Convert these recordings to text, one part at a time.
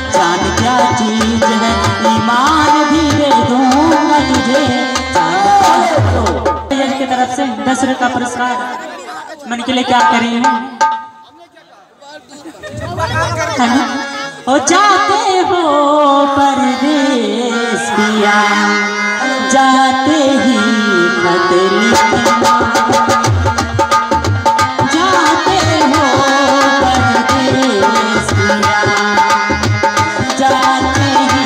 जान क्या चीज है, ईमान भी दे दूंगा तुझे। जज की तरफ से 10 रुपये का पुरस्कार मन के लिए क्या करी हूँ। हो जाते हो परदेस पिया, जाते ही खत लिखना, जाते हो परदेस पिया, जाते ही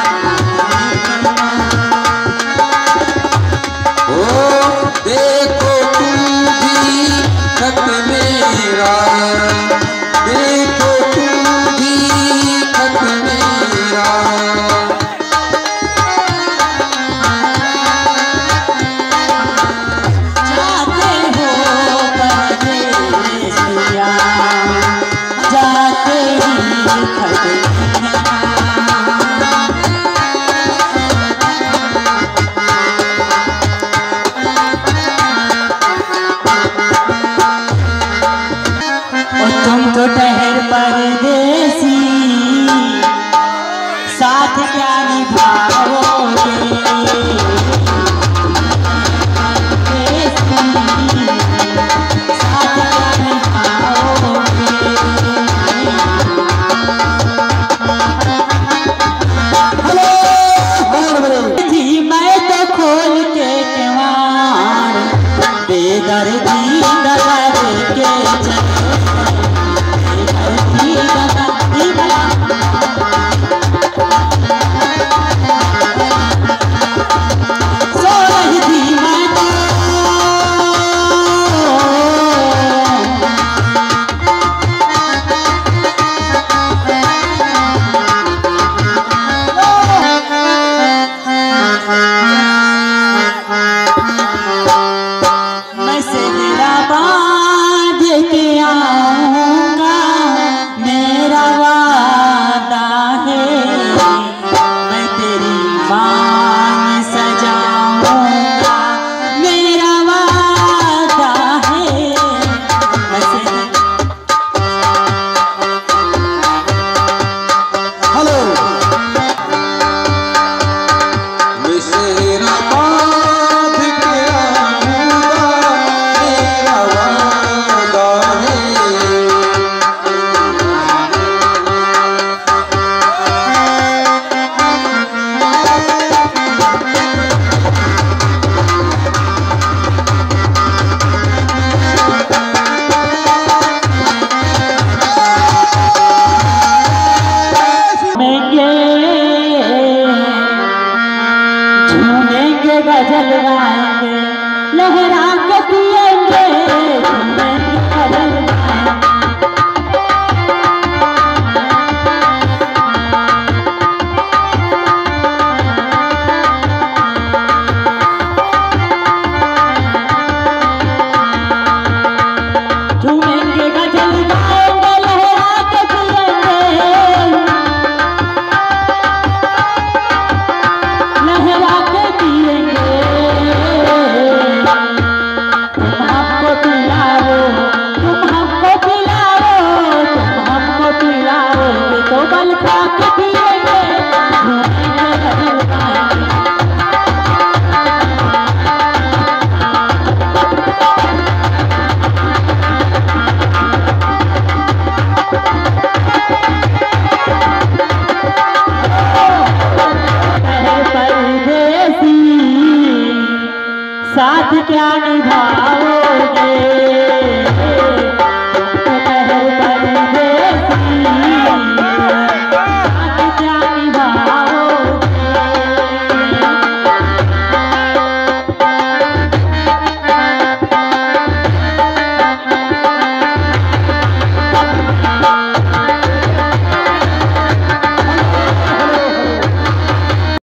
ओ देखो तुम भी खत मेरा, देखो तुम भी खत मेरा। जाते हो परदेस पिया, जाते ही खत लिखना। तुम तो ठहर परदेसी, साथ क्या निभाओगे। परदेसी, साथ क्या निभाओगे। जी मैं तो खोल के केवाड़, बेदर्दी दगा दे के चले। मैं सेहरा बांध के आऊंगा, मेरा वादा है। मैं तेरी मांग सजाऊंगा, मेरा वादा है। हेलो मैं सेहरा बांध के आऊंगा, मेरा वादा है। झूमेंगे गजल गाएंगे, लहरा के पिएंगे, झूमेंगे गजल गाएंगे। झूमेंगे गजल गाएंगे, लहरा के पिएंगे, लहरा के पिएंगे। तुम हमको पिलाओ, तुम हमको पिलाओ, तुम हमको पिलाओगे तो बल खा के पिएंगे, झूमेंगे गजल गाएंगे। परदेसी, साथ क्या निभाओ।